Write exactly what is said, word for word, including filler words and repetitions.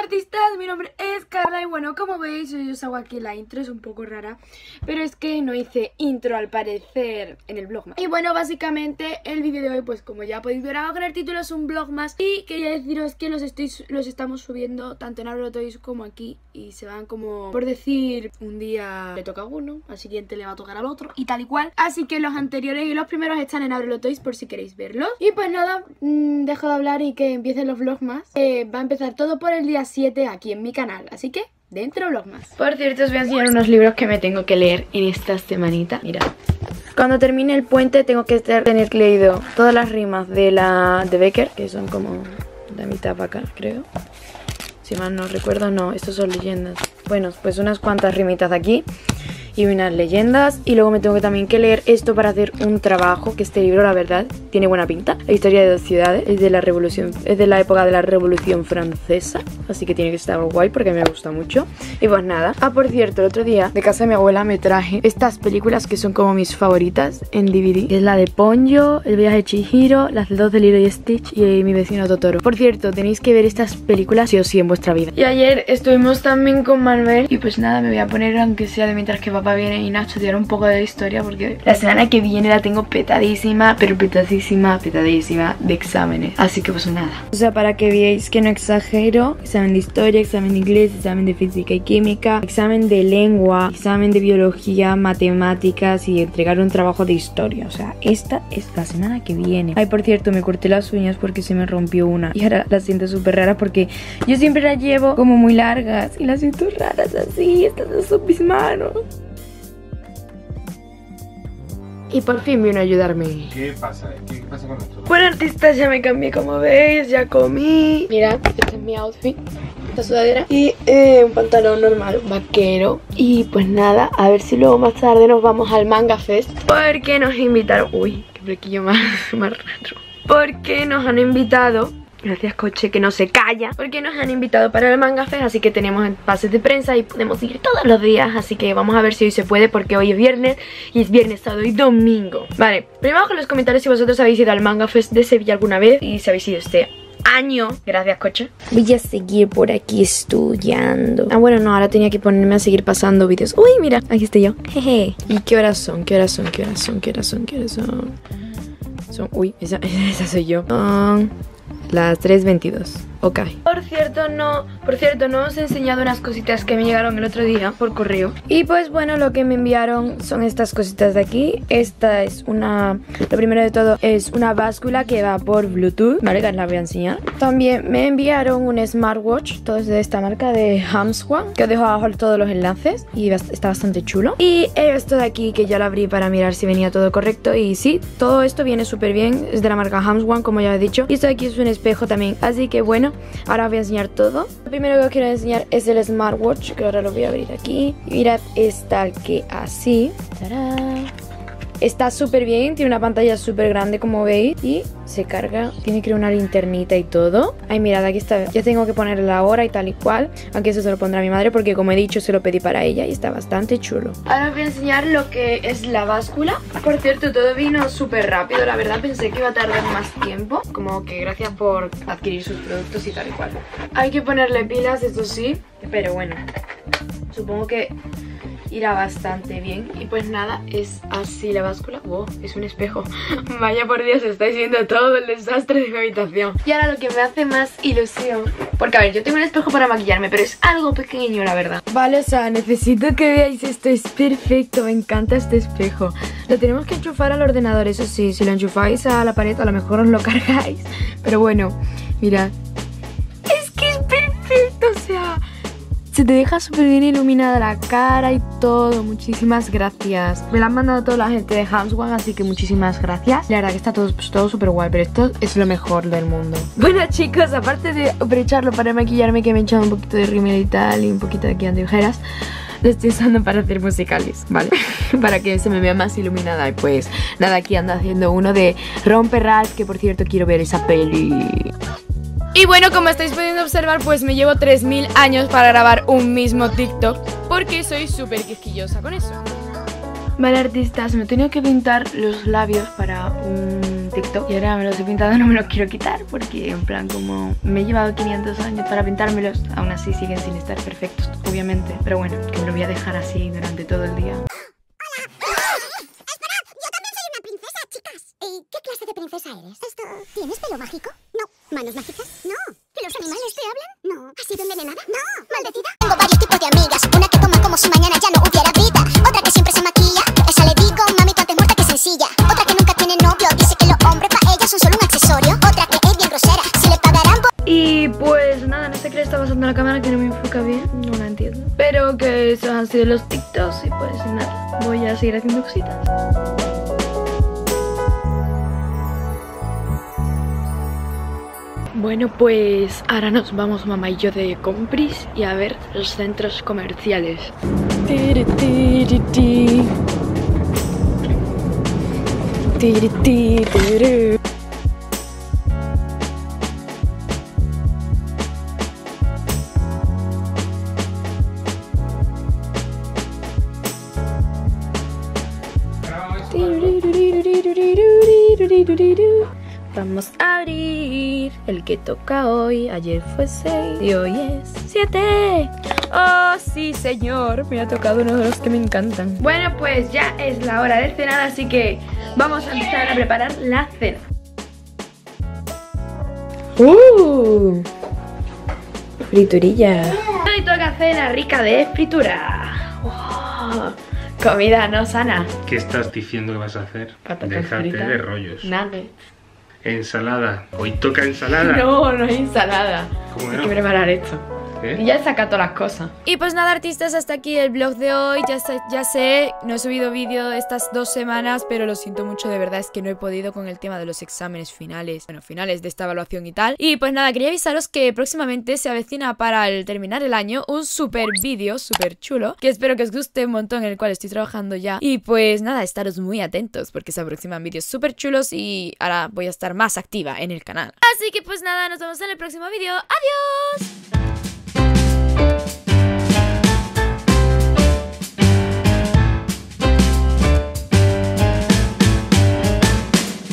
artistas, mi nombre es Carla y bueno, como veis yo os hago aquí la intro, es un poco rara, pero es que no hice intro al parecer en el vlog más. Y bueno, básicamente el vídeo de hoy, pues como ya podéis ver, hago con el título, es un vlog más. Y quería deciros que los, estoy, los estamos subiendo tanto en Naruto Toys como aquí, y se van como, por decir, un día le toca a uno, al siguiente le va a tocar al otro y tal y cual. Así que los anteriores y los primeros están en Naruto Toys por si queréis verlos. Y pues nada, mmm, dejo de hablar y que empiecen los vlogs más. eh, Va a empezar todo por el día siete aquí en mi canal, así que dentro vlog más. Por cierto, os voy a enseñar unos libros que me tengo que leer en esta semanita. Mirad, cuando termine el puente tengo que tener leído todas las rimas de la de Becker, que son como de mitad para acá, creo. Si mal no recuerdo, no, estos son leyendas. Bueno, pues unas cuantas rimitas de aquí y unas leyendas. Y luego me tengo que también que leer esto para hacer un trabajo, que este libro, la verdad, tiene buena pinta. La historia de dos ciudades, es de la revolución, es de la época de la Revolución Francesa, así que tiene que estar guay porque me gusta mucho. Y pues nada. Ah, por cierto, el otro día de casa de mi abuela me traje estas películas que son como mis favoritas en D V D. Es la de Ponyo, El viaje de Chihiro, las dos de Lilo y Stitch y Mi vecino Totoro. Por cierto, tenéis que ver estas películas sí o sí en vuestra vida. Y ayer estuvimos también con Manuel y pues nada, me voy a poner, aunque sea de mientras que papá viene y Nacho, tirar un poco de historia porque la semana que viene la tengo petadísima, pero petadísima, petadísima de exámenes. Así que pues nada. O sea, para que veáis que no exagero, examen de historia, examen de inglés, examen de física y química, examen de lengua, examen de biología, matemáticas y entregar un trabajo de historia. O sea, esta es la semana que viene. Ay, por cierto, me corté las uñas porque se me rompió una y ahora las siento súper raras porque yo siempre las llevo como muy largas y las siento raras así. Estas no son mis manos. Y por fin vino a ayudarme. ¿Qué pasa? ¿Qué pasa con esto? Bueno, artistas, ya me cambié, como veis, ya comí. Mirad, este es mi outfit, esta sudadera y eh, un pantalón normal, vaquero. Y pues nada, a ver si luego más tarde nos vamos al Manga Fest, porque nos invitaron. Uy, qué flequillo más, más raro. Porque nos han invitado. Gracias, coche, que no se calla. Porque nos han invitado para el Manga Fest, así que tenemos pases de prensa y podemos ir todos los días. Así que vamos a ver si hoy se puede, porque hoy es viernes y es viernes, sábado y domingo. Vale, primero abajo en los comentarios si vosotros habéis ido al Manga Fest de Sevilla alguna vez y si habéis ido este año. Gracias, coche. Voy a seguir por aquí estudiando. Ah, bueno, no, ahora tenía que ponerme a seguir pasando vídeos. Uy, mira, aquí estoy yo. Jeje. ¿Y qué horas son? ¿Qué horas son? ¿Qué horas son? ¿Qué horas son? ¿Qué horas son? Son... Uy, esa, esa soy yo. Um... Las tres veintidós, ok. Por cierto, no, por cierto, no os he enseñado unas cositas que me llegaron el otro día por correo. Y pues bueno, lo que me enviaron son estas cositas de aquí. Esta es una, lo primero de todo es una báscula que va por Bluetooth, vale, que os la voy a enseñar. También me enviaron un smartwatch, todo es de esta marca de Hamswan, que os dejo abajo todos los enlaces y está bastante chulo. Y esto de aquí que ya lo abrí para mirar si venía todo correcto y sí, todo esto viene súper bien, es de la marca Hamswan, como ya he dicho. Y esto de aquí es un espejo también, así que bueno, ahora os voy a enseñar todo. Lo primero que os quiero enseñar es el smartwatch, que ahora lo voy a abrir aquí. Y mirad, es tal que así. ¡Tarán! Está súper bien, tiene una pantalla súper grande como veis y se carga, tiene creo una linternita y todo. Ay, mirad, aquí está, ya tengo que poner la hora y tal y cual, aunque eso se lo pondrá mi madre porque como he dicho se lo pedí para ella y está bastante chulo. Ahora os voy a enseñar lo que es la báscula. Por cierto, todo vino súper rápido, la verdad pensé que iba a tardar más tiempo, como que gracias por adquirir sus productos y tal y cual. Hay que ponerle pilas, eso sí, pero bueno, supongo que irá bastante bien. Y pues nada, es así la báscula. Wow, es un espejo. Vaya por Dios, estáis viendo todo el desastre de mi habitación. Y ahora lo que me hace más ilusión, porque a ver, yo tengo un espejo para maquillarme, pero es algo pequeño, la verdad. Vale, o sea, necesito que veáis esto, es perfecto, me encanta este espejo. Lo tenemos que enchufar al ordenador, eso sí, si lo enchufáis a la pared a lo mejor os lo cargáis. Pero bueno, mirad, es que es perfecto, o sea, se te deja súper bien iluminada la cara y todo. Muchísimas gracias. Me la han mandado toda la gente de Hamswan, así que muchísimas gracias. La verdad que está todo, pues, todo súper guay, pero esto es lo mejor del mundo. Bueno, chicos, aparte de aprovecharlo para maquillarme, que me he echado un poquito de rímel y tal, y un poquito de aquí de ojeras, lo estoy usando para hacer musicales, ¿vale? Para que se me vea más iluminada. Y pues nada, aquí ando haciendo uno de Rompe Ralph, que por cierto quiero ver esa peli. Y bueno, como estáis pudiendo observar, pues me llevo tres mil años para grabar un mismo TikTok, porque soy súper quisquillosa con eso. Vale, artistas, me he tenido que pintar los labios para un TikTok y ahora me los he pintado y no me los quiero quitar porque en plan como me he llevado quinientos años para pintármelos, aún así siguen sin estar perfectos, obviamente, pero bueno, que me lo voy a dejar así durante todo el día. ¿Qué clase de princesa eres? Esto... ¿Tienes pelo mágico? No. ¿Manos mágicas? No. ¿Que los animales te hablan? No. ¿Has sido envenenada? No. ¿Maldecida? Tengo varios tipos de amigas. Una que toma como si mañana ya no hubiera vida. Otra que siempre se maquilla. Esa le digo, mami, tú antes muerta que sencilla. Otra que nunca tiene novio. Dice que los hombres para ella son solo un accesorio. Otra que es bien grosera. Si le pagarán por... Y pues nada, no sé qué le está pasando a la cámara, que no me enfoca bien. No la entiendo. Pero que esos han sido los TikToks y pues nada, voy a seguir haciendo cositas. Bueno, pues ahora nos vamos mamá y yo de compris y a ver los centros comerciales. Tiri, tiri, tiri. Tiri, tiri, tiri. Vamos a abrir el que toca hoy. Ayer fue seis y hoy es siete. Oh, sí, señor. Me ha tocado uno de los que me encantan. Bueno, pues ya es la hora de cenar, así que vamos a empezar a preparar la cena. ¡Uh! Friturilla. Hoy toca cena rica de fritura. ¡Wow! Comida no sana. ¿Qué estás diciendo que vas a hacer? Patatas Déjate fritas, de rollos. nuggets. Ensalada. Hoy toca ensalada. No, no hay ensalada. ¿Cómo Hay no? que preparar esto. ¿Eh? Y ya he sacado todas las cosas. Y pues nada, artistas, hasta aquí el vlog de hoy. Ya sé, ya sé, no he subido vídeo estas dos semanas, pero lo siento mucho, de verdad es que no he podido con el tema de los exámenes finales, bueno, finales de esta evaluación y tal. Y pues nada, quería avisaros que próximamente se avecina para el terminar el año un super vídeo, súper chulo, que espero que os guste un montón, en el cual estoy trabajando ya. Y pues nada, estaros muy atentos porque se aproximan vídeos súper chulos y ahora voy a estar más activa en el canal. Así que pues nada, nos vemos en el próximo vídeo. ¡Adiós!